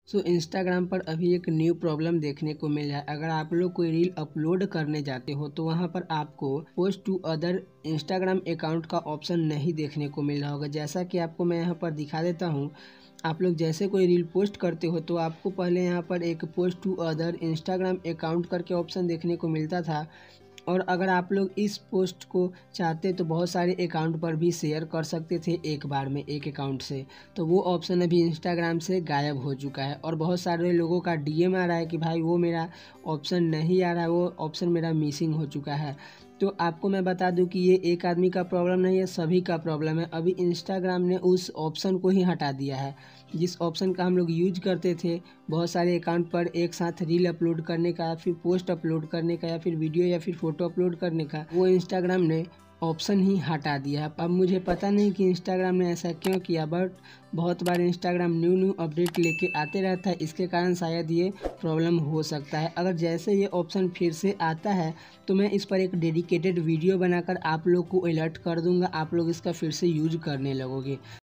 Instagram पर अभी एक न्यू प्रॉब्लम देखने को मिल रहा है। अगर आप लोग कोई रील अपलोड करने जाते हो तो वहाँ पर आपको post to other Instagram account का ऑप्शन नहीं देखने को मिल रहा होगा। जैसा कि आपको मैं यहाँ पर दिखा देता हूँ। आप लोग जैसे कोई रील पोस्ट करते हो तो आपको पहले यहाँ पर एक post to other Instagram account करके ऑप्शन देखने को मिलता था। और अगर आप लोग इस पोस्ट को चाहते तो बहुत सारे अकाउंट पर भी शेयर कर सकते थे एक बार में एक अकाउंट से। तो वो ऑप्शन अभी इंस्टाग्राम से गायब हो चुका है और बहुत सारे लोगों का डीएम आ रहा है कि भाई वो मेरा ऑप्शन नहीं आ रहा है, वो ऑप्शन मेरा मिसिंग हो चुका है। तो आपको मैं बता दूं कि ये एक आदमी का प्रॉब्लम नहीं है, सभी का प्रॉब्लम है। अभी इंस्टाग्राम ने उस ऑप्शन को ही हटा दिया है जिस ऑप्शन का हम लोग यूज करते थे बहुत सारे अकाउंट पर एक साथ रील अपलोड करने का, या फिर पोस्ट अपलोड करने का, या फिर वीडियो या फिर फ़ोटो अपलोड करने का। वो इंस्टाग्राम ने ऑप्शन ही हटा दिया है। अब मुझे पता नहीं कि इंस्टाग्राम ने ऐसा क्यों किया, बट बहुत बार इंस्टाग्राम न्यू अपडेट लेके आते रहता है, इसके कारण शायद ये प्रॉब्लम हो सकता है। अगर जैसे ये ऑप्शन फिर से आता है तो मैं इस पर एक डेडिकेटेड वीडियो बनाकर आप लोग को अलर्ट कर दूंगा, आप लोग इसका फिर से यूज करने लगोगे।